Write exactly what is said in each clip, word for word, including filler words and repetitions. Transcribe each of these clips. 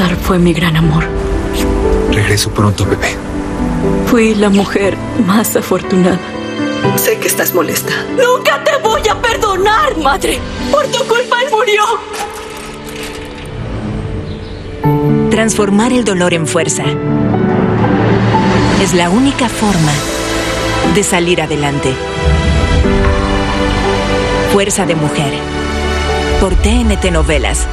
César fue mi gran amor. Regreso pronto, bebé. Fui la mujer más afortunada. Sé que estás molesta. ¡Nunca te voy a perdonar, madre! ¡Por tu culpa él murió! Transformar el dolor en fuerza es la única forma de salir adelante. Fuerza de mujer. Por T N T Novelas.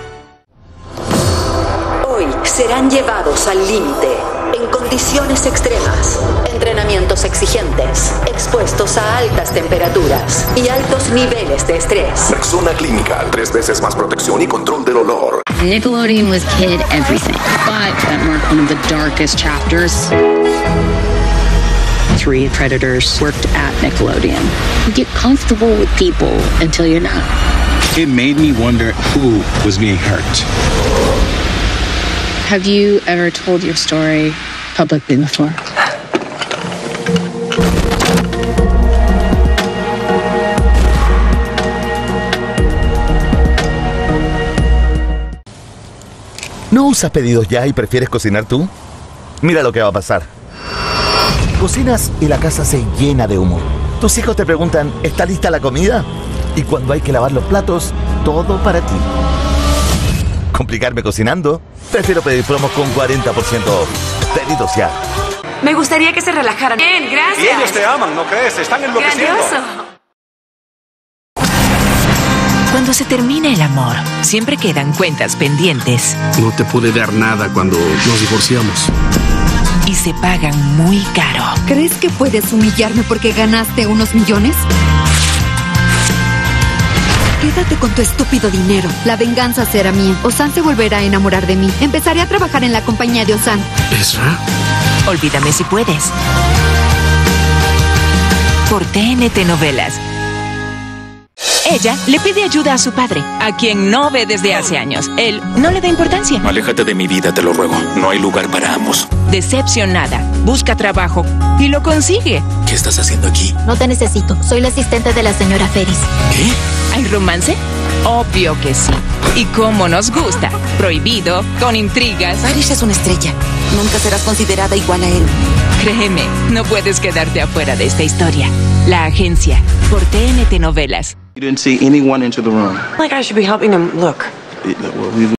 Hoy serán llevados al límite, en condiciones extremas, entrenamientos exigentes, expuestos a altas temperaturas y altos niveles de estrés. Rexona Clinical, tres veces más protección y control del olor. Nickelodeon was kid everything, but that marked one of the darkest chapters. Three predators worked at Nickelodeon. You get comfortable with people until you're not. It made me wonder who was being hurt. Have you ever told your story publicly before? ¿No usas pedidos ya y prefieres cocinar tú? Mira lo que va a pasar. Cocinas y la casa se llena de humo. Tus hijos te preguntan, ¿está lista la comida? Y cuando hay que lavar los platos, todo para ti. ¿Complicarme cocinando? Prefiero pedir promos con cuarenta por ciento off. Pedidos ya. Me gustaría que se relajaran. Bien, gracias. Y ellos te aman, ¿no crees? Están enloqueciendo. Grandioso. Cuando se termina el amor, siempre quedan cuentas pendientes. No te pude dar nada cuando nos divorciamos. Y se pagan muy caro. ¿Crees que puedes humillarme porque ganaste unos millones? Quédate con tu estúpido dinero. La venganza será mía. Osan se volverá a enamorar de mí. Empezaré a trabajar en la compañía de Osan. ¿Ezra? Olvídame si puedes. Por T N T Novelas. Ella le pide ayuda a su padre, a quien no ve desde hace años. Él no le da importancia. Aléjate de mi vida, te lo ruego. No hay lugar para ambos. Decepcionada, busca trabajo y lo consigue. ¿Qué estás haciendo aquí? No te necesito. Soy la asistente de la señora Ferris. ¿Qué? ¿Hay romance? Obvio que sí. Y cómo nos gusta. Prohibido, con intrigas. Ferris es una estrella. Nunca serás considerada igual a él. Créeme, no puedes quedarte afuera de esta historia. La Agencia, por T N T Novelas. You didn't see anyone enter the room. Like I should be helping him look. Well, we